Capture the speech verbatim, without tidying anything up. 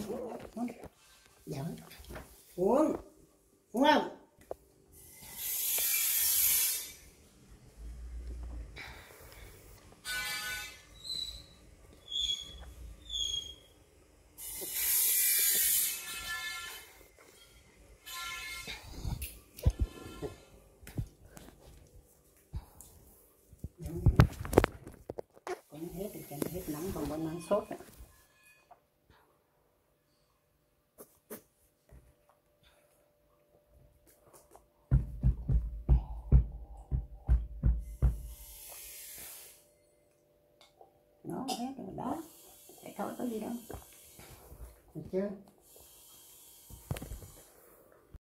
Dạ. Uống. Uống không? Cũng hết thì chẳng hết nóng còn bên ăn sốt rồi. Nó hết rồi đó. Vậy thôi có gì đâu. Được chưa?